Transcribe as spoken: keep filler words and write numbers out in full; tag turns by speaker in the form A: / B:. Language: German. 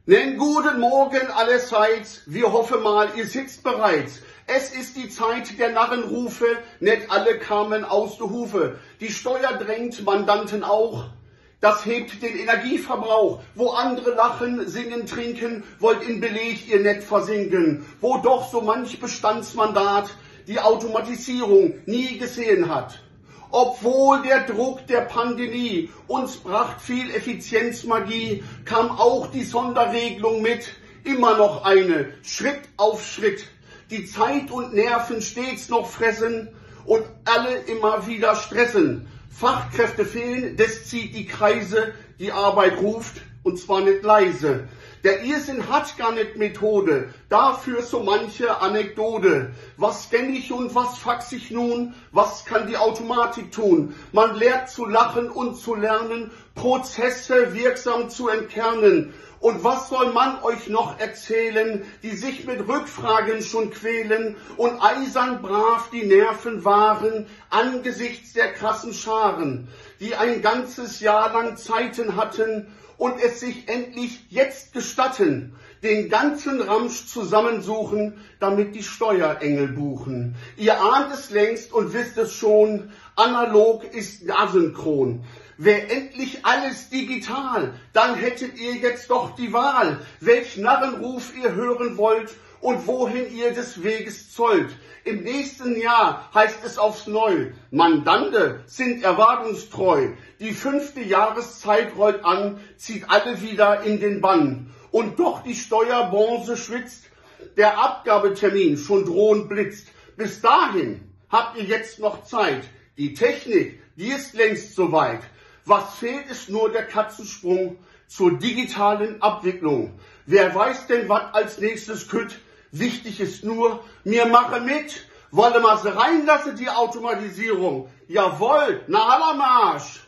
A: Nen guten Morgen allerseits, wir hoffen mal, ihr sitzt bereits. Es ist die Zeit der Narrenrufe, nicht alle kamen aus der Hufe. Die Steuer drängt Mandanten auch, das hebt den Energieverbrauch. Wo andere lachen, singen, trinken, wollt in Beleg ihr nicht versinken. Wo doch so manch Bestandsmandat die Automatisierung nie gesehen hat. Obwohl der Druck der Pandemie uns bracht viel Effizienzmagie, kam auch die Sonderregelung mit, immer noch eine, Schritt auf Schritt. Die Zeit und Nerven stets noch fressen und alle immer wieder stressen. Fachkräfte fehlen, das zieht die Kreise, die Arbeit ruft, und zwar nicht leise. Der Irrsinn hat gar nicht Methode, dafür so manche Anekdote. Was kenn ich und was fax ich nun, was kann die Automatik tun? Man lehrt zu lachen und zu lernen, Prozesse wirksam zu entkernen. Und was soll man euch noch erzählen, die sich mit Rückfragen schon quälen und eisern brav die Nerven wahren angesichts der krassen Scharen, die ein ganzes Jahr lang Zeiten hatten und es sich endlich jetzt gestatten, den ganzen Ramsch zusammensuchen, damit die Steuerengel buchen. Ihr ahnt es längst und wisst es schon, analog ist asynchron. Wäre endlich alles digital, dann hättet ihr jetzt doch die Wahl, welch Narrenruf ihr hören wollt und wohin ihr des Weges zollt. Im nächsten Jahr heißt es aufs Neu, Mandante sind erwartungstreu. Die fünfte Jahreszeit rollt an, zieht alle wieder in den Bann. Und doch die Steuerbranche schwitzt, der Abgabetermin schon drohend blitzt. Bis dahin habt ihr jetzt noch Zeit. Die Technik, die ist längst soweit. Was fehlt, ist nur der Katzensprung zur digitalen Abwicklung. Wer weiß denn, was als nächstes kütt? Wichtig ist nur, mir mache mit. Wolle mal sie reinlassen, die Automatisierung. Jawohl, na aller Marsch.